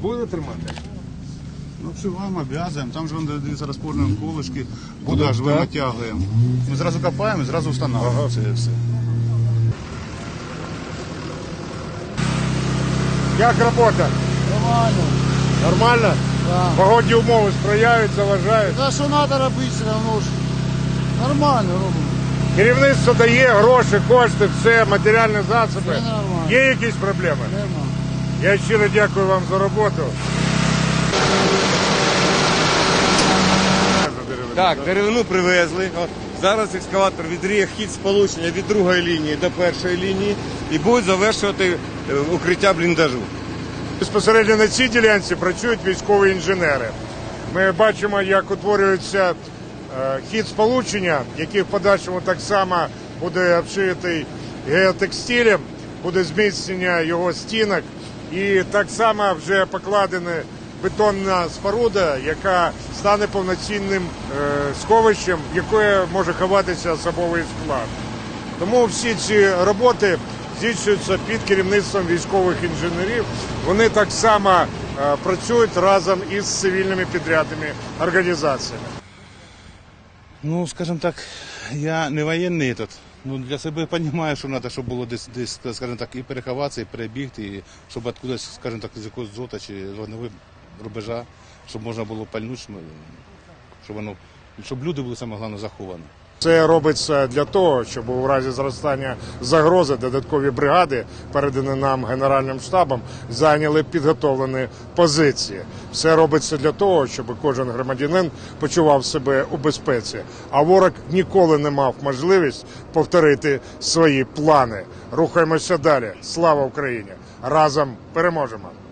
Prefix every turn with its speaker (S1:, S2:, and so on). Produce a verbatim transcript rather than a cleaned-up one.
S1: будете тримати?
S2: Ну, все вам обов'язуємо. Там же він зараз розпорнуємо колишки, куди аж витягуємо. Ми зразу копаємо і зразу встановлюємо. Ага. Це все.
S1: Як робота?
S3: Нормально.
S1: Нормально?
S3: Да.
S1: Погодні умови сприяють, заважають?
S3: Та що треба робити, все одно ж. Нормально робимо.
S1: Керівництво дає гроші, кошти, все, матеріальні засоби.
S3: Все нормально.
S1: Є якісь проблеми?
S3: Нема.
S1: Я щиро дякую вам за роботу.
S4: Так, деревину привезли. От, зараз екскаватор відріє хід сполучення від другої лінії до першої лінії і буде завершувати е, укриття бліндажу.
S1: Безпосередньо на цій ділянці працюють військові інженери. Ми бачимо, як утворюється е, хід сполучення, який в подальшому так само буде обшитий геотекстилем, буде зміцнення його стінок і так само вже покладена бетонна споруда, яка стане повноцінним е, сховищем, в яке може ховатися особовий склад. Тому всі ці роботи здійснюються під керівництвом військових інженерів. Вони так само е, працюють разом із цивільними підрядними організаціями.
S2: Ну, скажімо так, я не воєнний тут. Ну, для себе розумію, що треба, щоб було десь, десь, скажімо так, і переховатися, і перебігти, і щоб откудись, скажімо так, з якогось зота чи з вогневого рубежа, щоб можна було пальнути, щоб, воно, щоб люди були, саме головне, заховані.
S1: Це робиться для того, щоб у разі зростання загрози додаткові бригади, передані нам Генеральним штабом, зайняли підготовлені позиції. Все робиться для того, щоб кожен громадянин почував себе у безпеці, а ворог ніколи не мав можливість повторити свої плани. Рухаємося далі. Слава Україні! Разом переможемо!